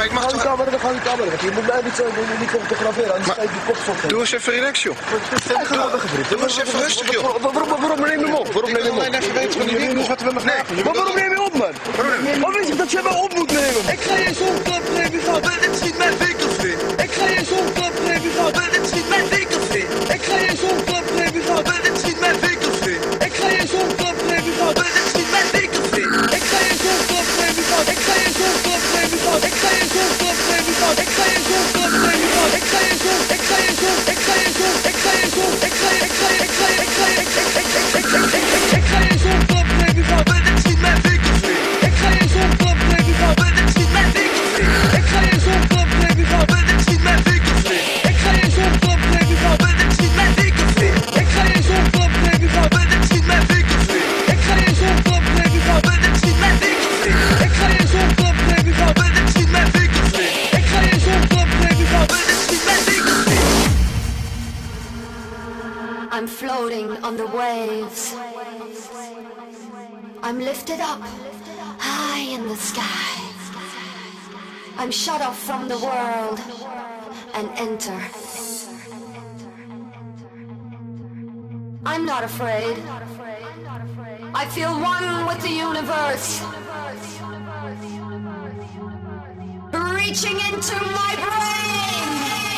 ik mag toch... Dan ga je camera weg. Je moet mij niet fotograferen, anders ga je die kop stoppen. Doe eens even relax, joh. Doe eens even rustig, joh. Waarom neem je hem op? Waarom neem je hem op? Alleen even weten van die winkel. Nee, maar waarom neem je op, man? Wat weet je dat je mij op moet nemen? Ik ga je zo'n klap geven, gehad. Dit is niet mijn winkelfit. Ik ga je zo'n klap geven, gehad. Dit is niet mijn winkelfit. Ik ga je zo'n klap geven, gehad. Dit is niet mijn winkelfit. Ik ga je zo'n klap geven, gehad. Dit is niet mijn winkelfit. Ik ga je zo'n klap geven, gehad. Ik ga je zo'n klap geven, gehad. Ik ga je zo'n klap geven, gehad. Ik ga je zo'n klap geven, gehad. Ik ga je zo'n, ik ga je zo'n, ik ga je zo'n, ik ga je zo'n, ik ga je, ik ga je, ik ga je, ik ga je, ik ga je zo'n klap geven, gehad. Dit is niet mijn winkelfit. Ik ga je zo'n klap geven, gehad. Dit is niet mijn winkelfit. Ik ga je zo'n klap geven, gehad. Dit is niet mijn winkelfit. Ik ga je zo'n klap geven, gehad. Dit is niet mijn winkelfit. Ik ga je zo'n klap geven, gehad. Dit is niet mijn winkelfit. Ik ga je zo'n klap geven, gehad. Dit is niet mijn winkelfit. Ik ga je zo'n klap geven, gehad. Dit is niet mijn winkelfit. Ik ga je zo'n klap geven, gehad. Dit is niet mijn winkelfit. I'm floating on the waves. I'm lifted up high in the sky. I'm shut off from the world and enter. I'm not afraid. I feel one with the universe. Reaching into my brain.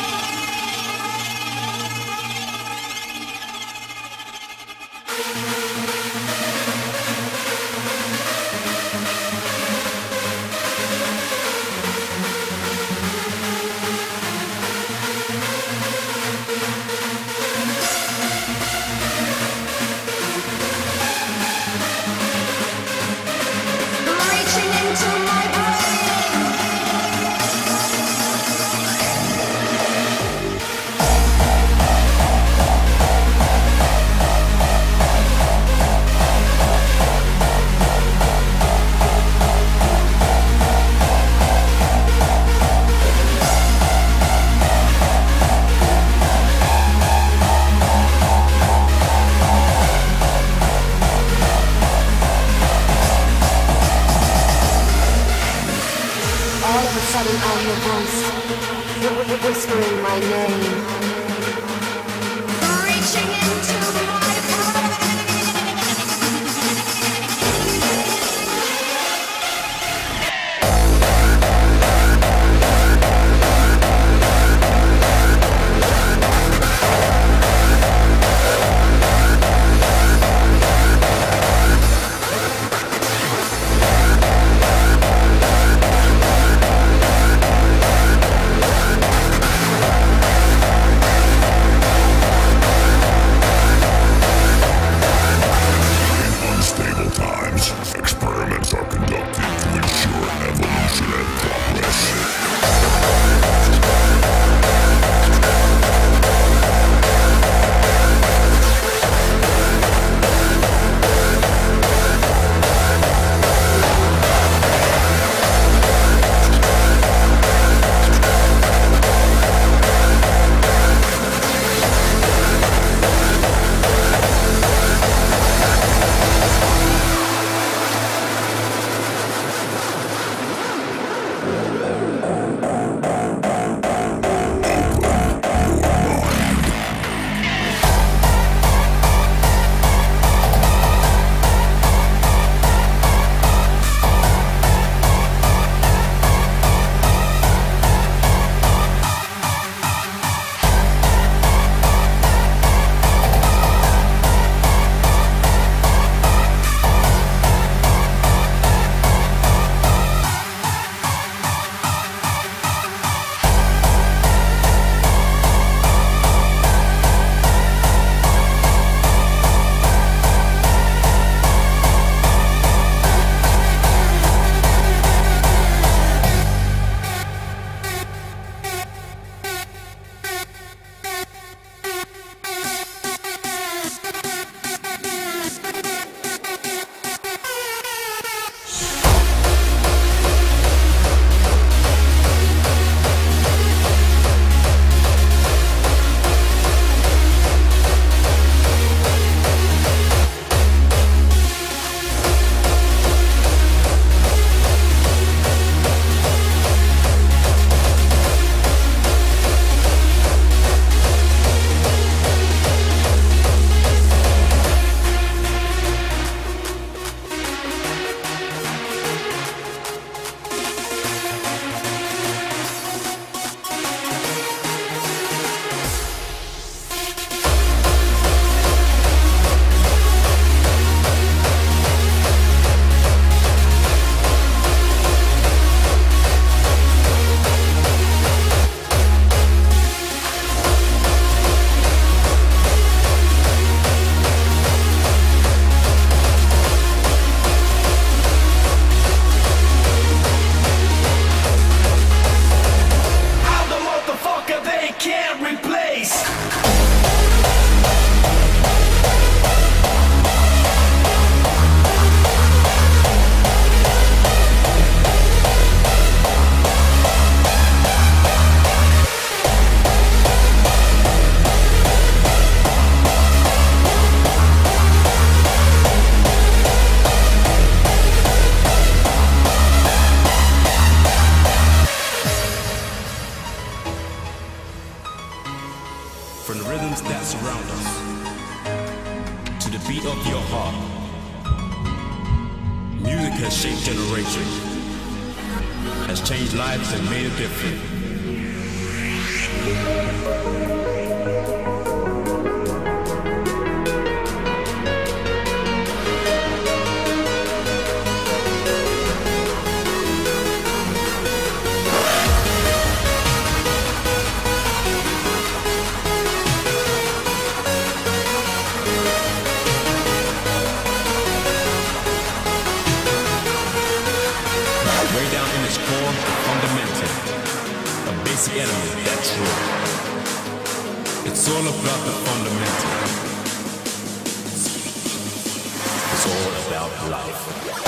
Reaching into my brain. All of a sudden I hear a voice whispering my name. Reaching into my brain. rhythms that surround us, to the beat of your heart. Music has shaped generations, has changed lives and made a difference. The element, that's true. It's all about the fundamental. It's all about life.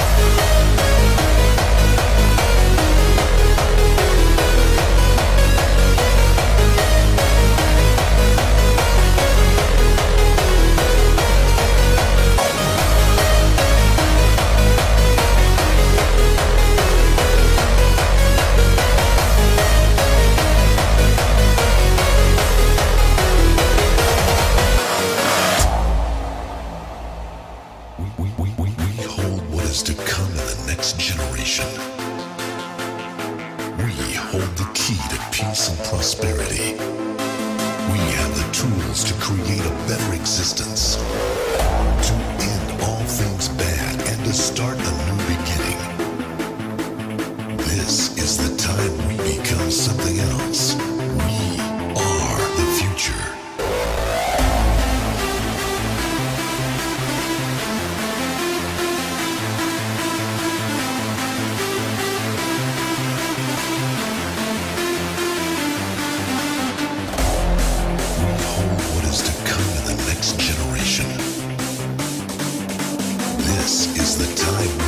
To come in the next generation. We hold the key to peace and prosperity. We have the tools to create a better existence, to end all things bad and to start a new beginning. This is the time we become something else. We are the future. This is the time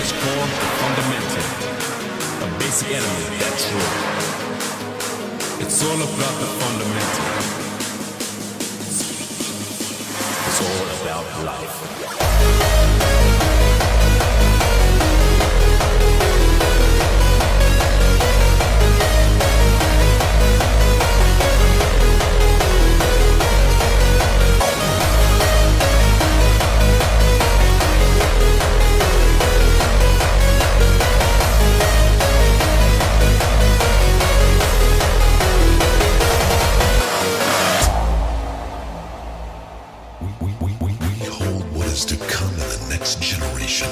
its core, the fundamental, a basic element, that's true. It's all about the fundamental. It's all about life. We hold what is to come in the next generation.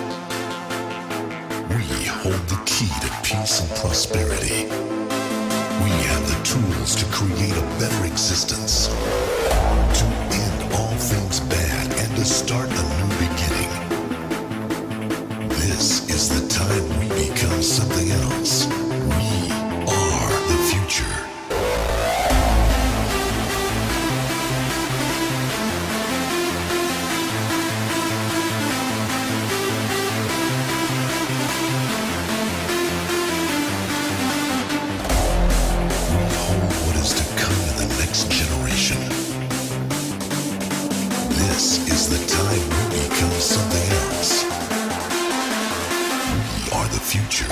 We hold the key to peace and prosperity. We have the tools to create a better existence, to end all things bad and to start a new beginning. This is the time we become something else. We are the future. What is to come in the next generation. This is the time we become something else. We are the future.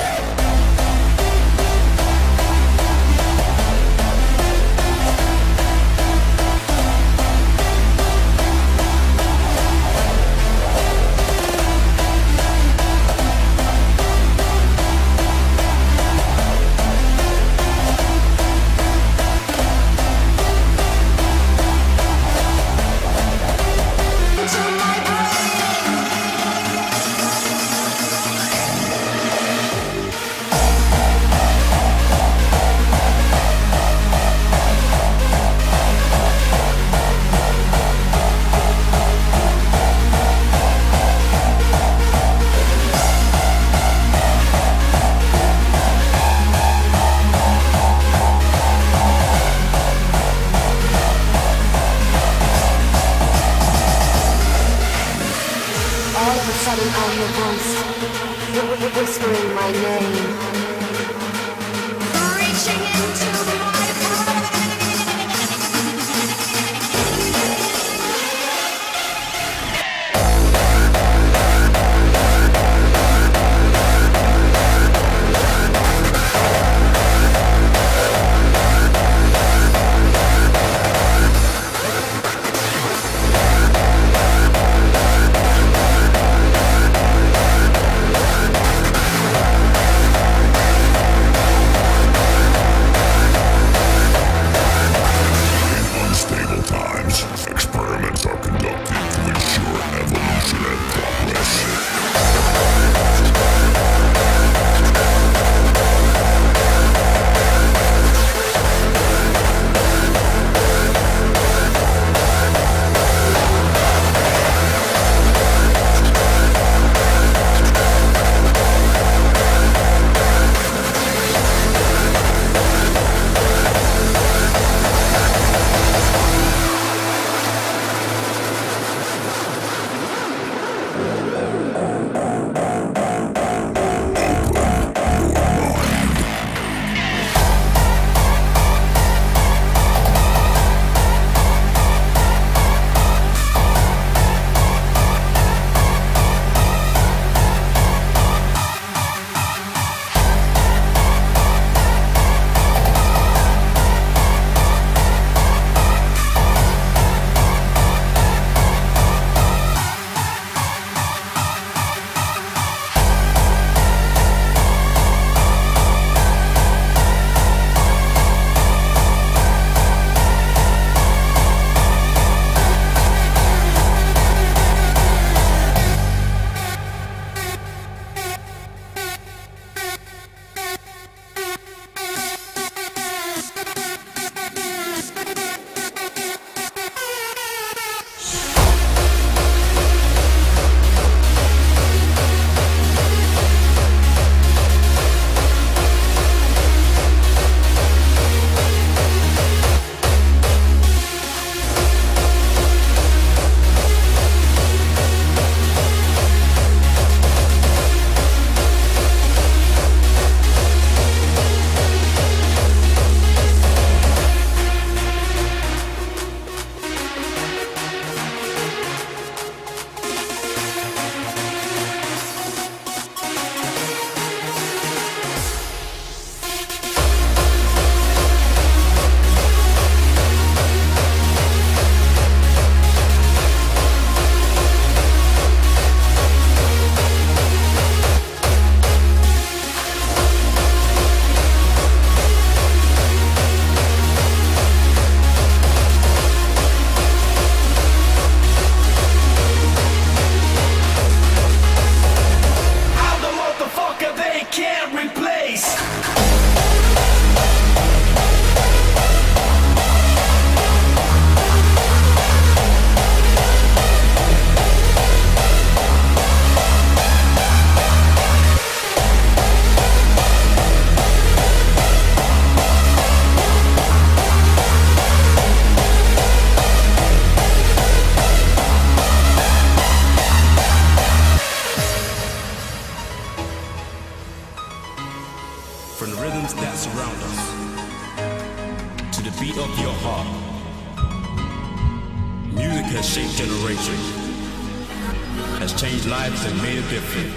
All of a sudden I hear voice whispering my name. Reaching into my brain. inspiration, has changed lives and made a difference.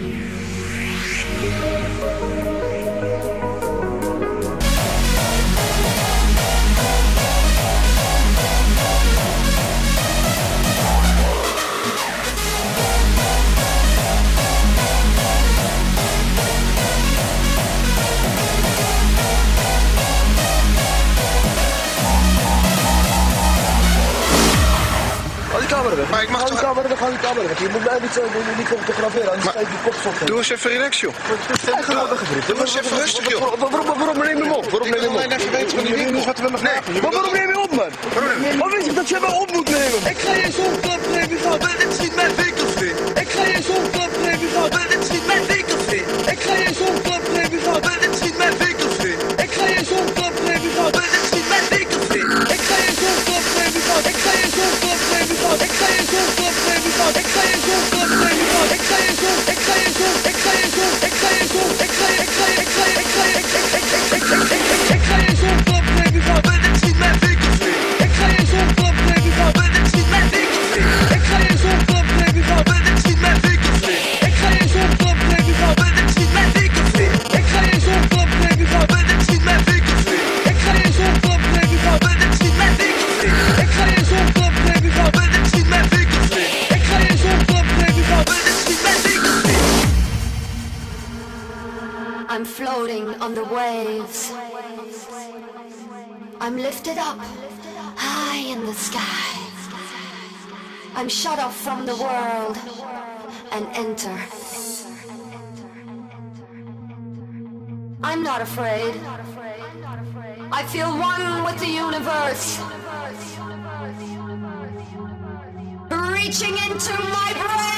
Maar ik mag Ga toch... die camera weg, ga die camera weg. Je moet mij niet fotograferen, anders krijg je kopstof. Doe eens even relax, joh. Doe eens even rustig, joh. Waarom neem je hem op? Waarom neem je hem op? Ik wil alleen even weten van die winkel. Wat we Nee, maar waarom neem je op, man? Maar weet je dat je mij op moet nemen? Ik ga je zo'n klap geven, gast. Dit is niet mijn winkel, vriend. Ik ga je zo'n klap geven, gast. Dit is niet mijn winkel, vriend. Ik ga je zo'n klap geven, gast. Dit is niet mijn winkel, vriend. Ik ga je zo'n klap geven, gast. Dit is niet mijn winkel, vriend. Ik ga je zo'n klap geven, gast. Ik ga je zo'n klap geven, gast. Ik ga je zo'n klap geven, gast. Ik ga je zo'n klap geven, gast. Ik ga je zo'n, ik ga je zo'n, ik ga je zo'n, ik ga je zo'n, ik ga je, ik ga je, ik ga je, ik ga je, ik ga je zo'n klap geven, gast. Dit is niet mijn winkel, vriend. Ik ga je zo'n klap geven, gast. Dit is niet mijn winkel, vriend. Ik ga je zo'n klap geven, gast. Dit is niet mijn winkel, vriend. Ik ga je zo'n klap geven, gast. Dit is niet mijn winkel, vriend. Ik ga je zo'n klap geven, gast. Dit is niet mijn winkel, vriend. Ik ga je zo'n klap geven, gast. Dit is niet mijn winkel, vriend. Ik ga je zo'n klap geven, gast. Dit is niet mijn winkel, vriend. Ik ga je zo'n klap geven, gast. Dit is niet mijn winkel, vriend. I'm floating on the waves. I'm lifted up high in the sky. I'm shut off from the world and enter. I'm not afraid. I feel one with the universe. Reaching into my brain.